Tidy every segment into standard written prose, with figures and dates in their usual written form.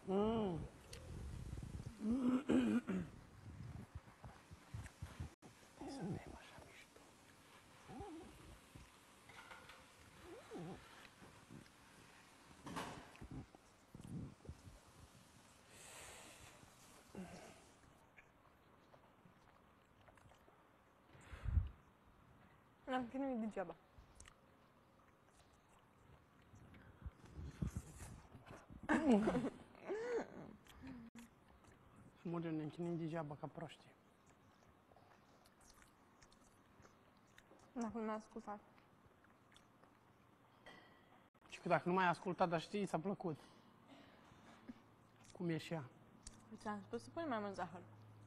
Suntem așa mișto. N-am chinuit degeaba. Smurgem, ne închinim degeaba ca proștii. Dacă nu m-a ascultat. Și că dacă nu m-ai ascultat, dar știi, ți-a plăcut. Cum e și ea. Ți-am spus să pui mai mult zahăr.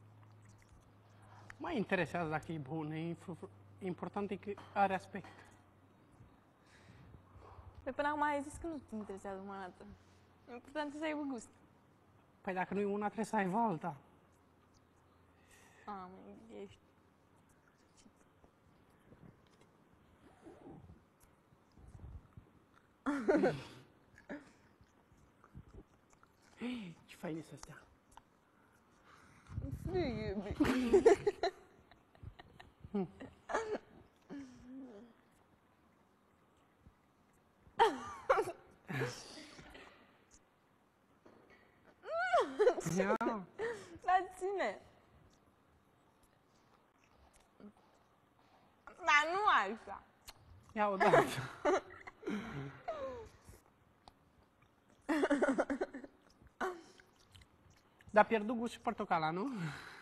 Mă interesează dacă e bună, important e că are aspect. De până acum ai zis că nu te interesează cum arată. Important e să aibă gust. Păi dacă nu e una, trebuie să aibă alta. Ești... Ce fain să stea. Ia. Dar ține! Dar nu așa! Ia o dată. Dar pierdut gust și portocala, nu?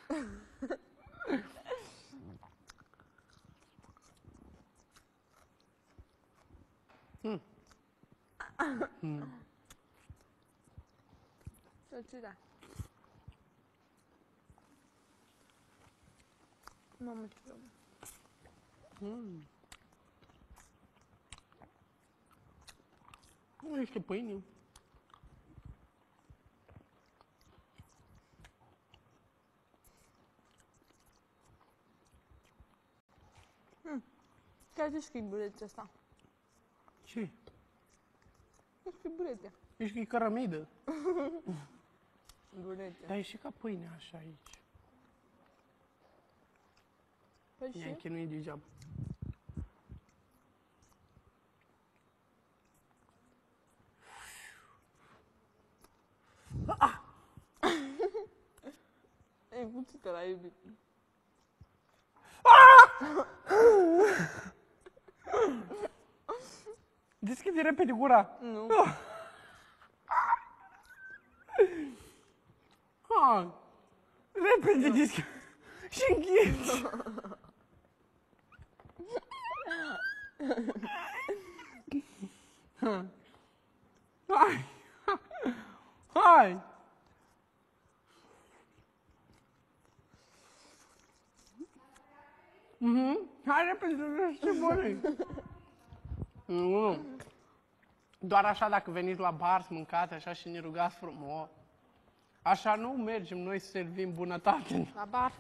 Ce da? Mamă, ce rău. Nu ești pâine. Chiar zici că e burete ăsta. Ce? Zici că e burete. Ești că e cărămidă. Burete. Dar e și ca pâine așa aici. Păi Ne-ai și? chinuit degeaba. E cuțită la iubit. Deschide repede gura. Nu. Hai. Repede deschide. Și închizi. Hai. Hai. Hai repede, ce bune. Nu. Doar așa dacă veniți la bar să mâncați așa și ne rugați frumos. Așa nu mergem noi să servim bunătate. La bar.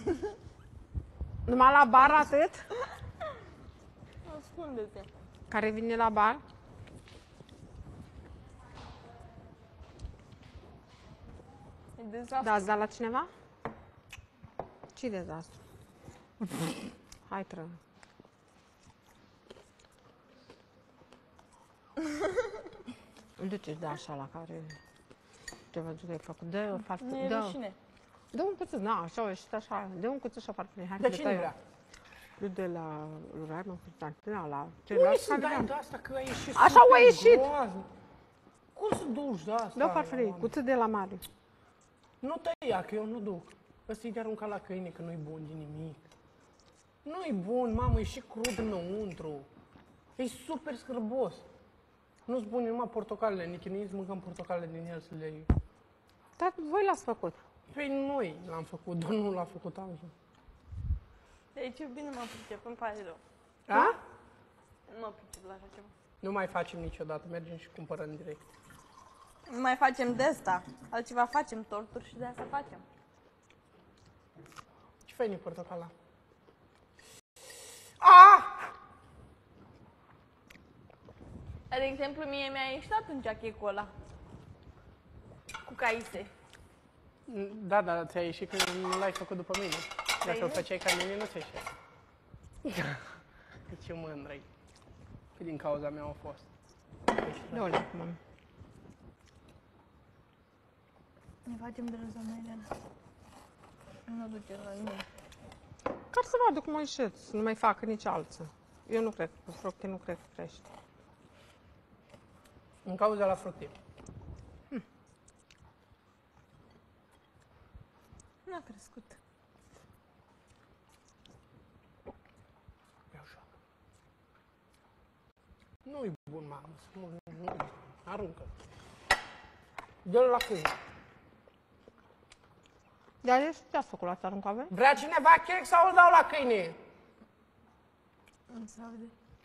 Numai la bar atât? Ascunde-te. Care vine la bar? E dezastru. Da, ați dat la cineva? Ce dezastru? Hai, tră. Îl duceți de așa la care te văzut că ai făcut. Dă o farfurie. Nu e rușine. Dă un cuțit, na, așa, o ieșit așa. Dă un cuțit și o farfurie. Hai, De că cine dai vrea? eu. De la lui Raimond Constantina, la Nu celălalt. să dai de asta că a ieșit Așa super a ieșit. groaznic. Cum să duci de asta? Dă o farfurie, Ioana? cuțit de la mare. Nu tăia, că eu nu duc. Ăsta e de aruncat la câine, că nu-i bun de nimic. Nu-i bun, mamă, e și crud înăuntru. E super scârbos. Nu-ți bune numai portocalele, ne chinuim să mâncăm portocalele din el să le iei. Dar voi l-ați făcut. Păi noi l-am făcut, doar nu l-a făcut altul. Deci eu bine mă pricep, îmi pare rău. A? Nu mă pricep la așa ceva. Nu mai facem niciodată, mergem și cumpărăm direct. Nu mai facem de asta. Altceva facem, torturi și de asta facem. Ce fain e portocala? Ah! De exemplu, mie mi-a ieșit atunci checul ăla. Cu caise. Da, da, ți-a ieșit că nu l-ai făcut după mine. Dacă îl nu? făceai ca mine, nu ți-a ieșit. Ce mândră-i. Că din cauza mea au fost. Nu le acum. Ne facem de râs, doamna Elena. Nu duce la mine. Care să vadă cum a ieșit, să nu mai facă nici alții. Eu nu cred că fructe nu cred că crește. În cauza la fructe. N-a crescut. E așa. Nu-i bun, mamă. Nu, aruncă. Dă-l la câine. Dar ești ce-ați făcut la asta, arunca avem? Vrea cineva chec sau îl dau la câine? Nu se aude.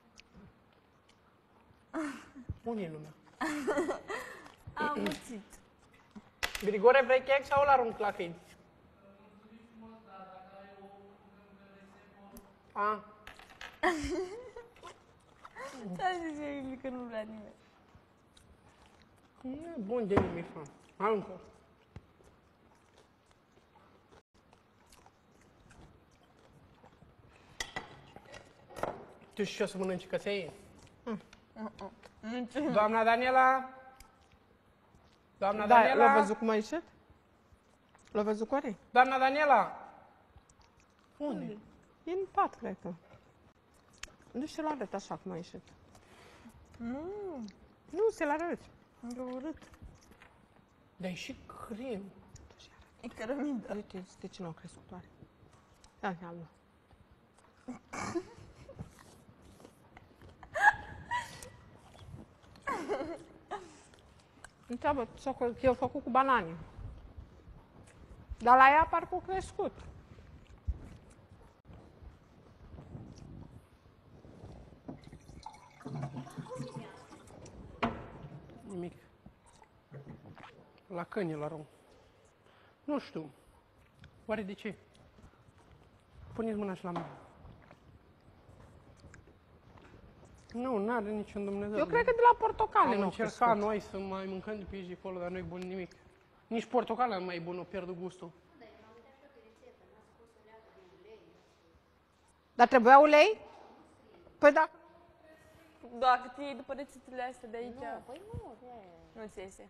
Unde-i lumea? Am muțit. Grigore, vrei chec sau îl arunc la câini? A? Da, zice Emil că nu vrea nimeni. Nu e bun de nimic, mă. Aruncă. Tu știi ce o să mănânci căței? Doamna Daniela? Doamna Da, Daniela? l-a văzut cum a ieșit? L-a văzut corect? Doamna Daniela? Unde? E în pat, cred că. Nu știu, l-a arăt așa cum a ieșit. Nu, se l-arăt. E urât. Dar e și crin. E cărămidă. Uite, de ce nu a crescut oare? Ia, ia-mă. Întreabă că eu făcut cu banane. Dar la ea parcă a crescut. Nimic. La câini la rău. Nu știu. Oare de ce? Puneți mâna și la mine. Nu, n-are niciun Dumnezeu. Eu cred că de la portocale Am nu a încercat crescut. noi să mai mâncăm de pe aici de acolo, dar nu e bun nimic. Nici portocala nu mai e bună, o pierd gustul. Dar trebuia ulei? Păi da. Dacă te iei după rețetele astea de aici... Nu, păi nu ți iese.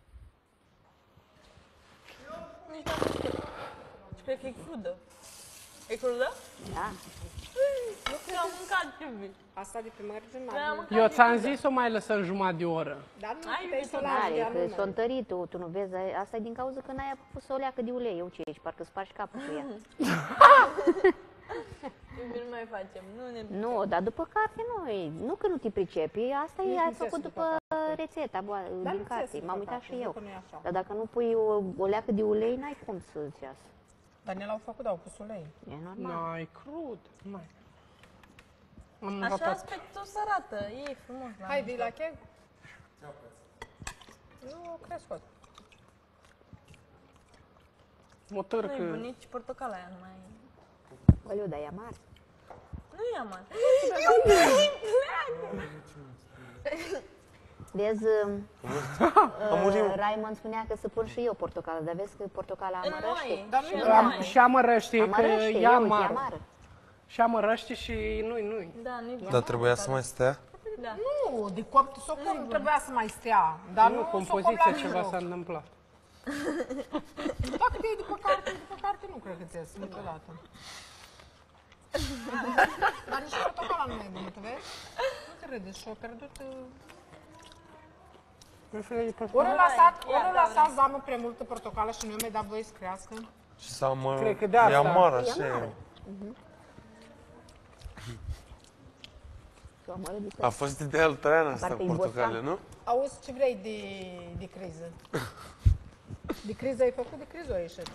Nici n-am știut. Și cred că e crudă. E crudă? Da. Nu am mâncat, iubi. Asta de pe margine. N-am mâncat. Eu ți-am zis să o mai lăsăm jumătate de oră. Dar nu Ai puteai să o iubit-o, lași de Are, că anul. s-a întărit, tu nu vezi, asta e din cauza că n-ai pus o leacă de ulei, eu ce ești, parcă spargi capul cu ea. Iubi, nu mai facem. Nu ne... Nu, dar după carte nu că nu te pricepi, asta Nici e nu ai ți făcut iese după după rețeta Dar din nu ți iese carte, după m-am uitat carte, și văd eu. că nu e așa. Dar dacă nu pui o leacă de ulei, n-ai cum să-ți iasă. Daniela au făcut, au pus ulei. E normal. N-ai crud. Mai. Am Așa ratat. aspectul să arată. E frumos. Hai, vii la cheg? Nu a crescut. O Nu târcă. e bun, nici portocala aia nu mai e. Băliu, dar e amar. Nu e amar. Vezi, Raymond spunea că să pun și eu portocală, dar vezi că portocala amărăște. Noi. Dar nu e Am, și amărăște, că Amărăște, e ia uite, amar. amară. Și amărăște și nu-i. Da, nu e bun. Dar trebuia să mai stea? Da. Nu, de copt socol nu trebuia să mai stea. Dar nu compoziția ceva s-a întâmplat. Dacă te iei după carte nu cred că ți iese niciodată. Dar nici portocala nu mai e bună, tu vezi? Nu te râdeți și-o pierdut... Ori o lăsați doamnă prea multă portocală și nu i-o mai dat voie să crească. Și sau mă... Cred că de asta. E amar, E așa amară. e. S-o amără de A fost ideea lui Traian asta, Parcă-i portocale, bosan. nu? Auzi, ce vrei de criză? De criză ai făcut, de criză ai ieșit.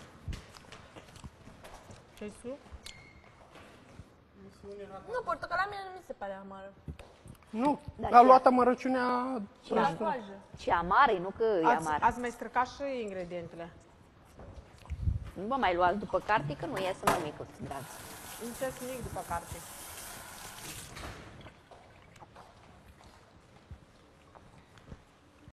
Ce-ai suc? Nu, portocala mea nu mi se pare amară. Nu, Dar a ce- luat amărăciunea La proastă. coajă. Și amară, nu că e amară. Ați mai stricat și ingredientele. Nu vă mai luați după carte, că nu iese nimic, dragi. Nu ți nimic după carte.